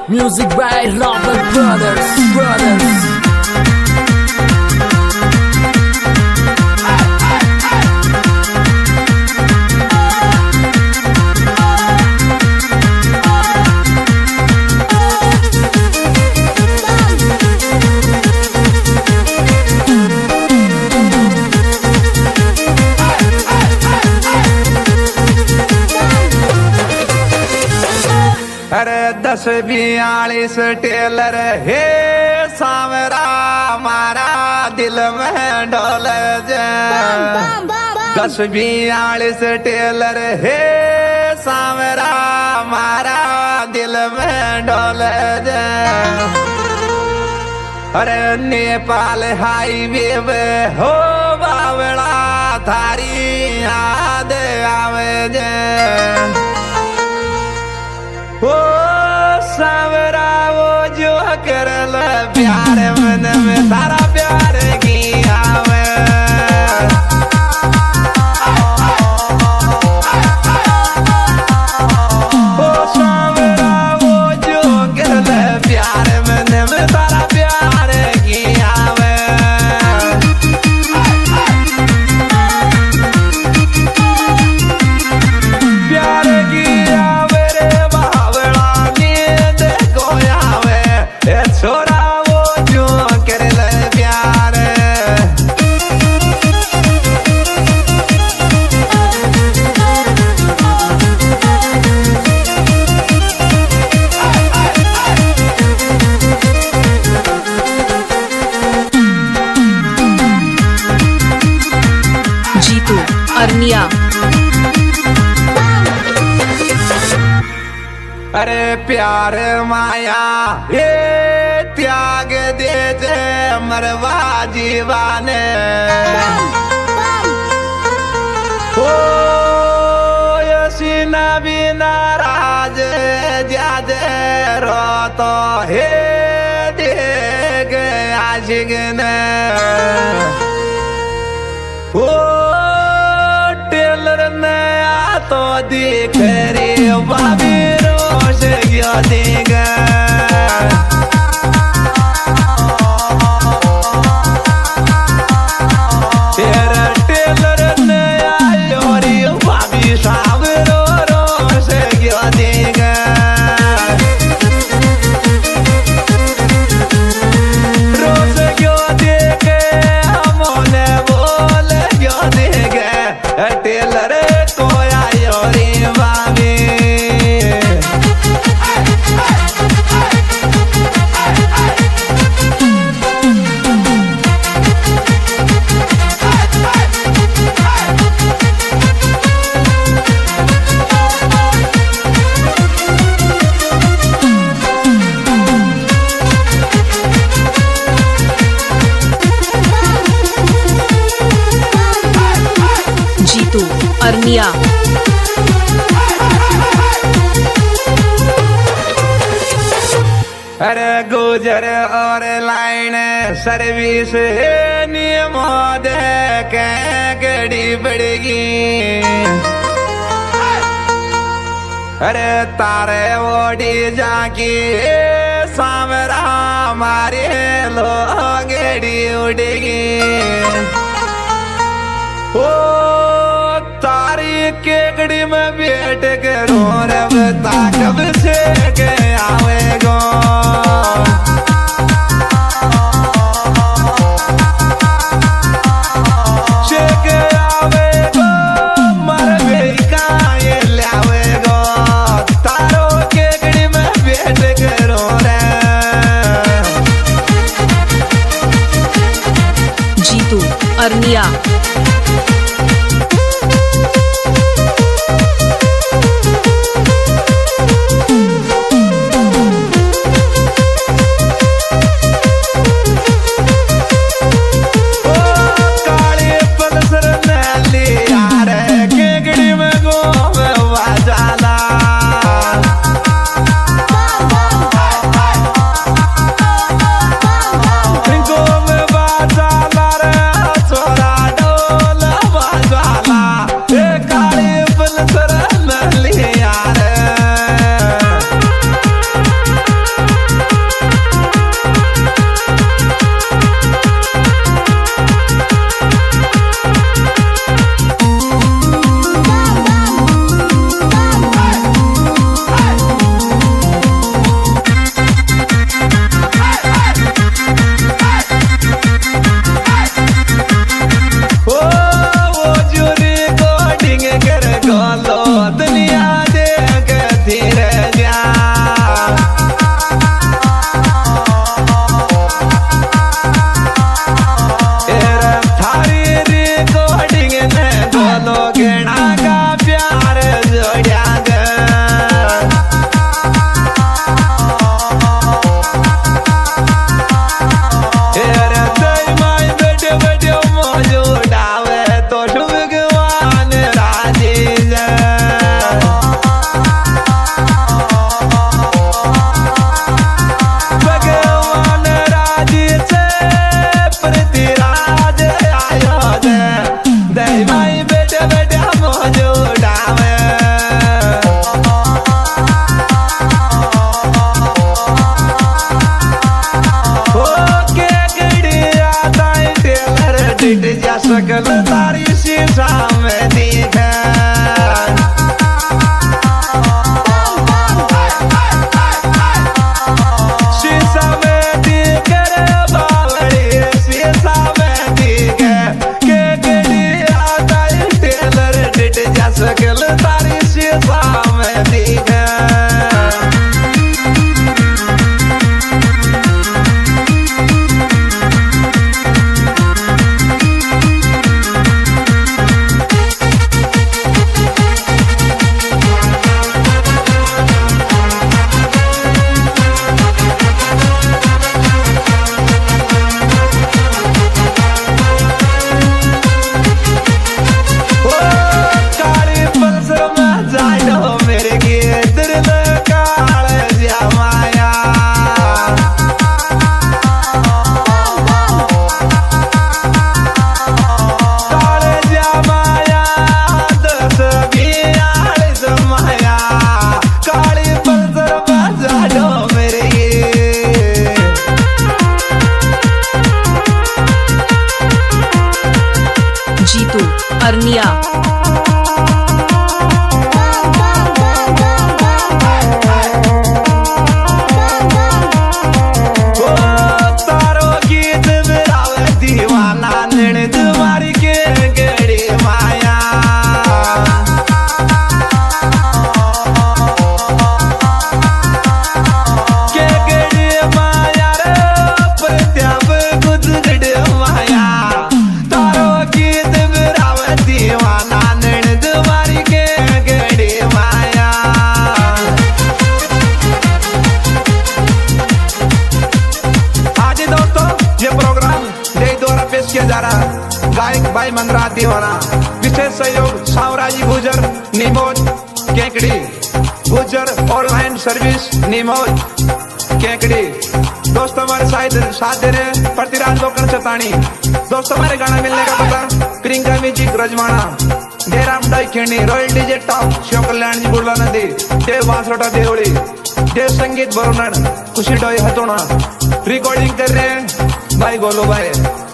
Music by Robert Brothers. अरे 10-42 Taylor हे सावरा मारा दिल में ढोल जाए। 10-42 टेलर हे सावरा मारा दिल में ढोल जाए। अरे नेपाल हाईवे में हो बावड़ा थारी याद आवे जाए। ओ सावरा वो जो करल प्यार मन में सारा प्यार की आवे। ओ सावरा वो जो करल प्यार मन में सारा प्यार की आवे। प्यार की आवे रे छोरा वो जो करल प्यार। जीतू अरनिया। अरे प्यार माया ये त्याग दे जे मरवा जीवाने। ओ यसीना भी नाराज ज्यादा रो तो हे देग आशिक ने। ओ टेलर ने आ तो दिख रे बाबी रोश गया देगा। टेलर तो आयो रे बाबी। जीतू अरनिया। अरे गुजर और लाइन सर्विस नियमों दे के गड़ी बढ़गी। अरे तारे ओडी जाकी सामरा मारे लो गड़ी उड़ेगी। ओ तारी केकड़ी में बैठ के रो रे बता कब से के आवेगो। शेके आवेगो मर गई काये लावेगो। तारो केकड़ी में बैठ के रो रे। जीतू अरनिया। छोरा सकल तारी शीशा में दिखे शीशा में दिखे रे बावड़ी शीशा में दिखे के गड़ी आता टेलर डिट जा सकल तारी शीशा में दिखे जीतू अरनिया तारो गीत मेरा दीवाना नैन तुम्हारी के गड़ी माया के गड़ी माया रे प्रत्याप कुछ गड़ी माया तारो गीत मेरा दीवाना नैन तुम्हारी के गड़ी माया आज दोस्तों ये प्रोग्राम जय द्वारा पेश किया जा रहा है गायक भाई मंगरा दीवाना विशेष सहयोग सावराजी गुजर निमोज केकड़ी गुजर ऑनलाइन सर्विस निमोज केकड़ी दोस्तों हमारे साथ दे रहे प्रतिराज गोकर्ण चतानी दोस्तों हमारे गाना मिलने का पता प्रियंका म्यूजिक रजवाना जयराम डाई खेणी royal DJ top Shiv Kalyan ji बुर्ला नदी देव बांसरोटा देवड़ी देव संगीत बरुणन खुशी डोई हथोना रिकॉर्डिंग कर रहे हैं भाई गोलू भाई